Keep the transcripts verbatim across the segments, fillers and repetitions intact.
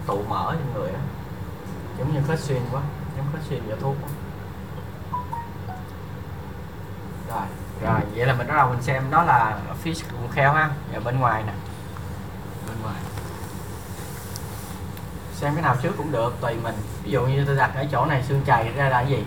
tụ mỡ trong người á, giống như khớp xuyên quá, giống khớp xuyên do thuốc quá. Rồi, rồi vậy là mình bắt đầu mình xem đó là fish cùng kheo ha. Và bên ngoài nè, bên ngoài xem cái nào trước cũng được, tùy mình. Ví dụ như tôi đặt ở chỗ này xương chày ra là cái gì?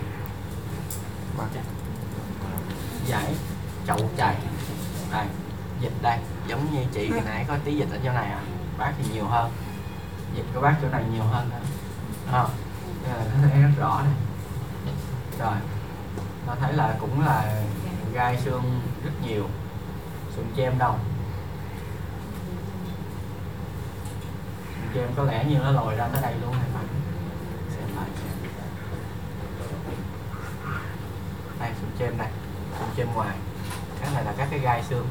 Giải chậu chày đây, dịch đây, giống như chị khi nãy có tí dịch ở chỗ này à, bác thì nhiều hơn, dịch của bác chỗ này nhiều hơn đó. À, đây là nó thấy rất rõ này. Rồi nó thấy là cũng là gai xương rất nhiều, xương chem đâu, xương chem có lẽ như nó lồi ra tới đây luôn này bạn. Xem lại đây, xương chem này, xương chem ngoài, cái này là các cái gai xương.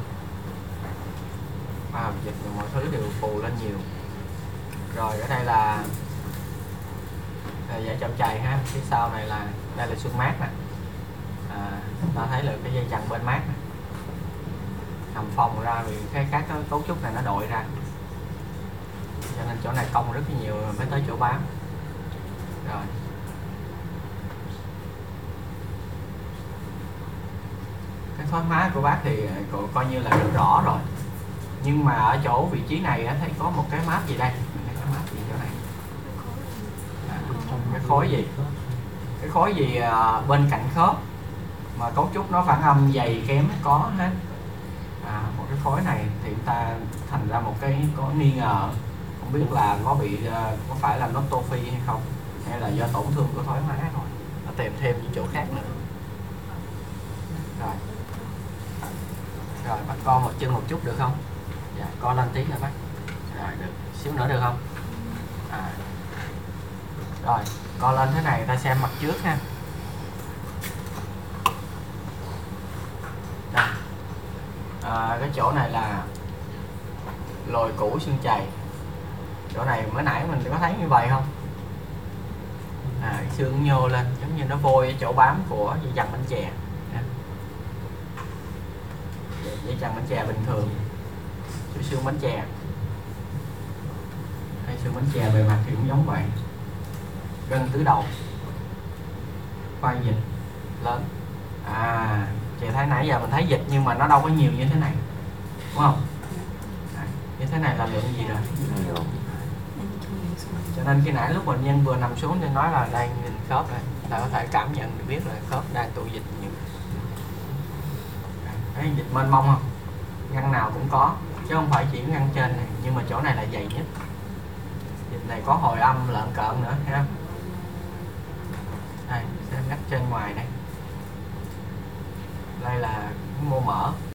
À, dịch mọi thứ đều phù lên nhiều. Rồi ở đây là, là dây chậu chày ha, phía sau này là đây là xương mát nè. À, ta thấy là cái dây chằng bên mát nè, nằm phồng ra vì cái các cái cấu trúc này nó đội ra, cho nên chỗ này cong rất là nhiều mới tới chỗ bám. Rồi cái thoái hóa của bác thì co, coi như là rất rõ rồi, nhưng mà ở chỗ vị trí này thấy có một cái máp gì đây, cái máp gì chỗ này, à, cái khối gì, cái khối gì à, bên cạnh khớp mà cấu trúc nó phản âm dày kém có hết. À, một cái khối này thì chúng ta thành ra một cái có nghi ngờ, không biết là có bị uh, có phải là notophy hay không, hay là do tổn thương của thoái hóa thôi, nó tìm thêm những chỗ khác nữa. Rồi rồi bác co một chân một chút được không? Dạ, co lên tí nữa bác. Rồi được, xíu nữa được không? À. Rồi co lên thế này ta xem mặt trước ha. Đây. À, cái chỗ này là lồi củ xương chày, chỗ này mới nãy mình có thấy như vậy không? À, xương nhô lên giống như nó vôi ở chỗ bám của dây chằng bánh chè. Dây chằng bánh chè bình thường, xương bánh chè hay xương bánh chè bề mặt thì cũng giống vậy. Gân tứ đầu, khoai dịch lớn. À, chị thấy nãy giờ mình thấy dịch nhưng mà nó đâu có nhiều như thế này, đúng không? À, như thế này là lượng gì rồi? Cho nên khi nãy lúc bệnh nhân vừa nằm xuống thì nói là đang nhìn khớp này, là có thể cảm nhận được biết là khớp đang tụ dịch nhiều. Thấy dịch mênh mông không? Ngăn nào cũng có, chứ không phải chỉ ngăn trên này, nhưng mà chỗ này là dày nhất. Dịch này có hồi âm lợn cợn nữa, thấy không? Đây, xem ngách trên ngoài đây. Đây là mô mỡ.